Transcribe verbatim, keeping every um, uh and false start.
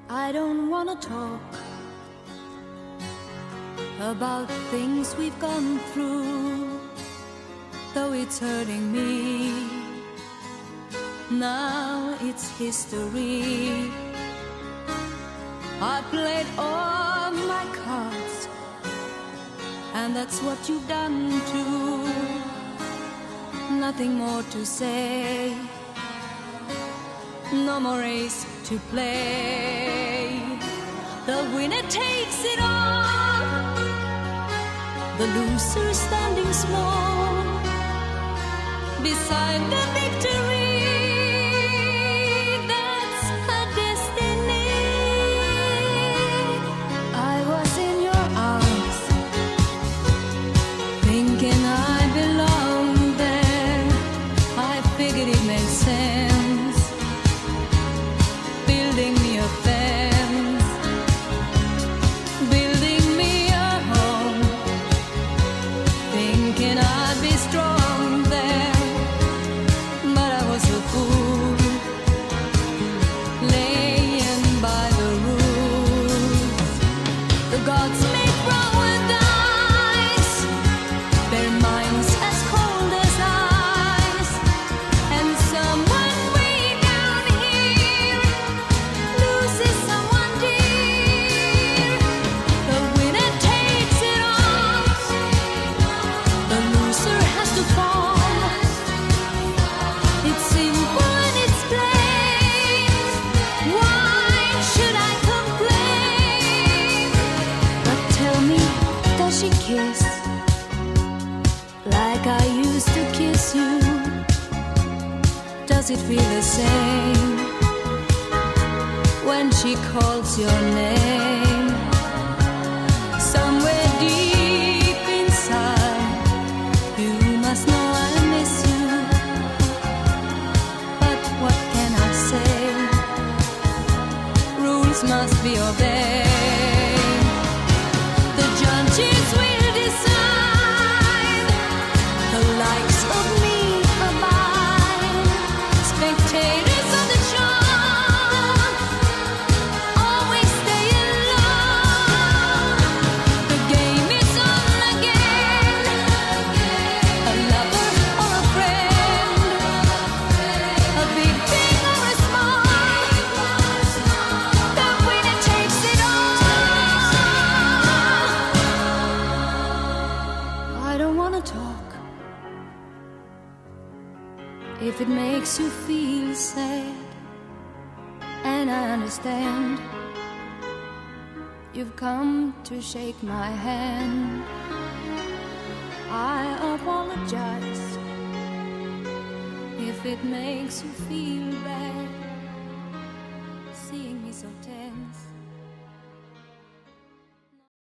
I don't wanna talk about things we've gone through, though it's hurting me. Now it's history. I played all my cards, and that's what you've done too. Nothing more to say, no more race to play. The winner takes it all, the loser standing small beside the victory. That's her destiny. I was in your arms, thinking I belonged there. I figured it made sense, building me a fence, building me a home, thinking I'd be strong there. But I was a fool, laying by the rules. The gods make wrong with dice, their minds as cold as ice, and someone way down here loses someone dear. The winner takes it all, the loser has to fall. It's simple and it's plain. Why should I complain? But tell me, does she kiss like I used to kiss you? Does it feel the same when she calls your name? Somewhere deep inside, you must know I miss you. But what can I say? Rules must be obeyed. The judges will decide, the likes of me abide. Spectators of the show always stay alone. The game is on again, a lover or a friend, a big thing or a small, the winner takes it all. I don't wanna talk if it makes you feel sad, and I understand. You've come to shake my hand. I apologize if it makes you feel bad.